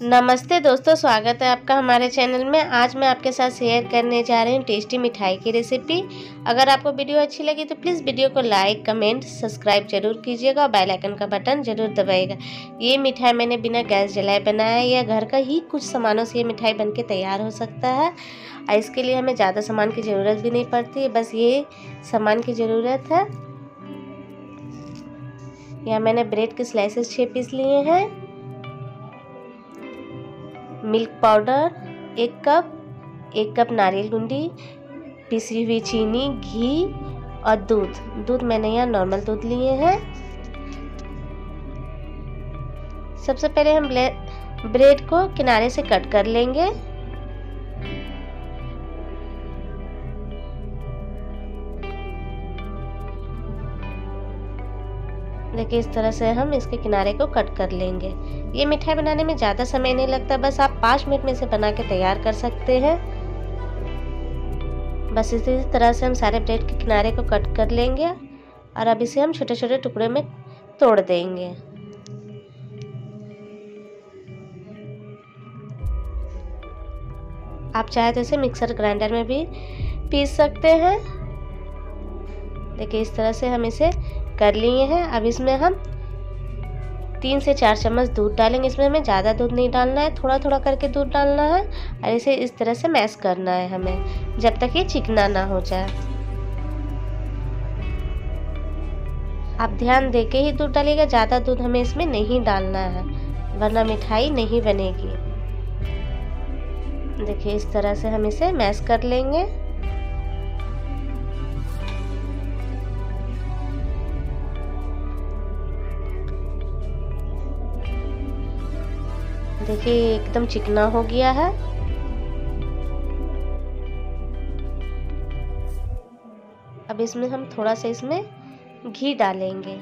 नमस्ते दोस्तों, स्वागत है आपका हमारे चैनल में। आज मैं आपके साथ शेयर करने जा रही हूँ टेस्टी मिठाई की रेसिपी। अगर आपको वीडियो अच्छी लगी तो प्लीज़ वीडियो को लाइक, कमेंट, सब्सक्राइब जरूर कीजिएगा और बेल आइकन का बटन जरूर दबाइएगा। ये मिठाई मैंने बिना गैस जलाए बनाया है। या घर का ही कुछ सामानों से ये मिठाई बनके तैयार हो सकता है और इसके लिए हमें ज़्यादा सामान की ज़रूरत भी नहीं पड़ती, बस ये सामान की ज़रूरत है। यहाँ मैंने ब्रेड के स्लाइसेस 6 पीस लिए हैं, मिल्क पाउडर 1 कप नारियल गुंडी, पिसी हुई चीनी, घी और दूध मैंने यहाँ नॉर्मल दूध लिए हैं। सबसे पहले हम ब्रेड को किनारे से कट कर लेंगे। देखिए इस तरह से हम इसके किनारे को कट कर लेंगे। ये मिठाई बनाने में ज़्यादा समय नहीं लगता, बस आप 5 मिनट में इसे बना के तैयार कर सकते हैं। बस इसी तरह से हम सारे ब्रेड के किनारे को कट कर लेंगे और अब इसे हम छोटे छोटे टुकड़े में तोड़ देंगे। आप चाहे तो इसे मिक्सर ग्राइंडर में भी पीस सकते हैं। देखिए इस तरह से हम इसे कर लिए हैं। अब इसमें हम 3 से 4 चम्मच दूध डालेंगे। इसमें हमें ज़्यादा दूध नहीं डालना है, थोड़ा थोड़ा करके दूध डालना है और इसे इस तरह से मैश करना है हमें, जब तक ये चिकना ना हो जाए। आप ध्यान देके ही दूध डालिएगा, ज़्यादा दूध हमें इसमें नहीं डालना है वरना मिठाई नहीं बनेगी। देखिए इस तरह से हम इसे मैश कर लेंगे। देखिए एकदम चिकना हो गया है। अब इसमें हम थोड़ा सा इसमें घी डालेंगे।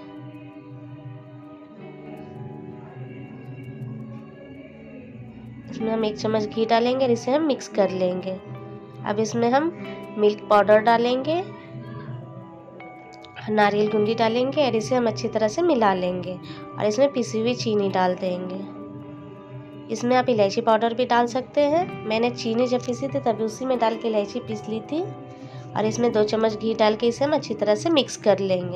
इसमें हम 1 चम्मच घी डालेंगे और इसे हम मिक्स कर लेंगे। अब इसमें हम मिल्क पाउडर डालेंगे, नारियल गुंडी डालेंगे और इसे हम अच्छी तरह से मिला लेंगे और इसमें पिसी हुई चीनी डाल देंगे। इसमें आप इलायची पाउडर भी डाल सकते हैं। मैंने चीनी जब पीसी थी तभी उसी में डाल के इलायची पीस ली थी और इसमें 2 चम्मच घी डाल के इसे हम अच्छी तरह से मिक्स कर लेंगे।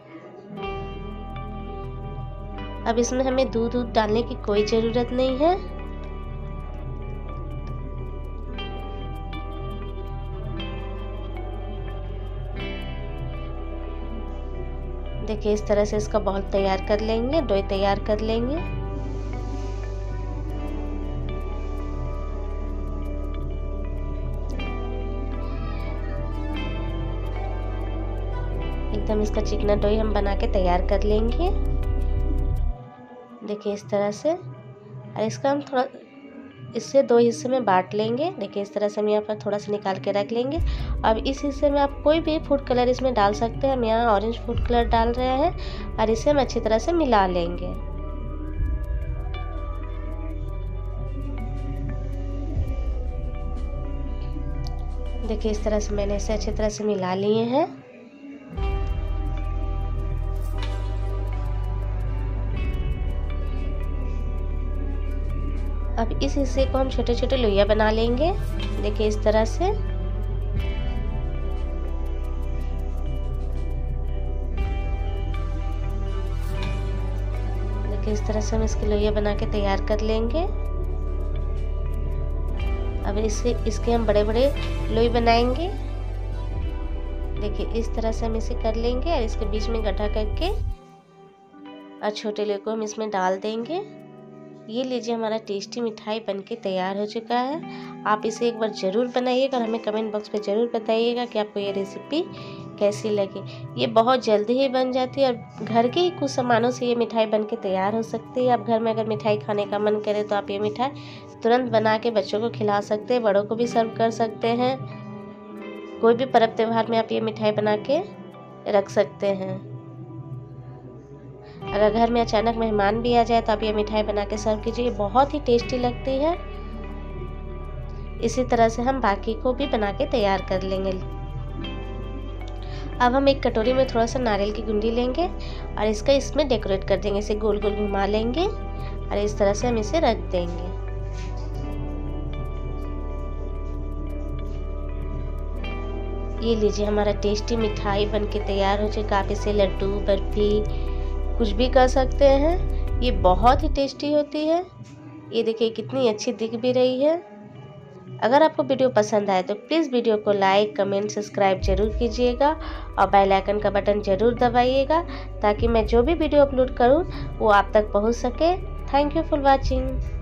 अब इसमें हमें दूध डालने की कोई ज़रूरत नहीं है। देखिए इस तरह से इसका बॉल तैयार कर लेंगे, डो तैयार कर लेंगे। एकदम इसका चिकना डो हम बना के तैयार कर लेंगे। देखिए इस तरह से, और इसका हम थोड़ा इससे 2 हिस्से में बांट लेंगे। देखिए इस तरह से हम यहाँ पर थोड़ा सा निकाल के रख लेंगे। अब इस हिस्से में आप कोई भी फूड कलर इसमें डाल सकते हैं। हम यहाँ ऑरेंज फूड कलर डाल रहे हैं और इसे हम अच्छी तरह से मिला लेंगे। देखिए इस तरह से मैंने इसे अच्छी तरह से मिला लिए हैं। अब इस हिस्से को हम छोटे छोटे लोइया बना लेंगे। देखिए इस तरह से। देखिए इस तरह से हम इसके लोइया बना के तैयार कर लेंगे। अब इसके हम बड़े बड़े लोई बनाएंगे। देखिए इस तरह से हम इसे कर लेंगे और इसके बीच में गड्ढा करके और छोटे लोई को हम इसमें डाल देंगे। ये लीजिए हमारा टेस्टी मिठाई बनके तैयार हो चुका है। आप इसे एक बार ज़रूर बनाइएगा और हमें कमेंट बॉक्स पे ज़रूर बताइएगा कि आपको ये रेसिपी कैसी लगी। ये बहुत जल्दी ही बन जाती है और घर के ही कुछ सामानों से ये मिठाई बनके तैयार हो सकती है। आप घर में अगर मिठाई खाने का मन करे तो आप ये मिठाई तुरंत बना के बच्चों को खिला सकते हैं, बड़ों को भी सर्व कर सकते हैं। कोई भी पर्व त्यौहार में आप ये मिठाई बना के रख सकते हैं। अगर घर में अचानक मेहमान भी आ जाए तो आप ये मिठाई बना के सर्व कीजिए, बहुत ही टेस्टी लगती है। इसी तरह से हम बाकी को भी बना के तैयार कर लेंगे। अब हम एक कटोरी में थोड़ा सा नारियल की गुंडी लेंगे और इसमें डेकोरेट कर देंगे। इसे गोल गोल घुमा लेंगे और इस तरह से हम इसे रख देंगे। ये लीजिए हमारा टेस्टी मिठाई बनके तैयार हो चुका। आप इसे लड्डू, बर्फी कुछ भी कर सकते हैं। ये बहुत ही टेस्टी होती है। ये देखिए कितनी अच्छी दिख भी रही है। अगर आपको वीडियो पसंद आए तो प्लीज़ वीडियो को लाइक, कमेंट, सब्सक्राइब जरूर कीजिएगा और बेल आइकन का बटन ज़रूर दबाइएगा ताकि मैं जो भी वीडियो अपलोड करूं वो आप तक पहुंच सके। Thank you for watching.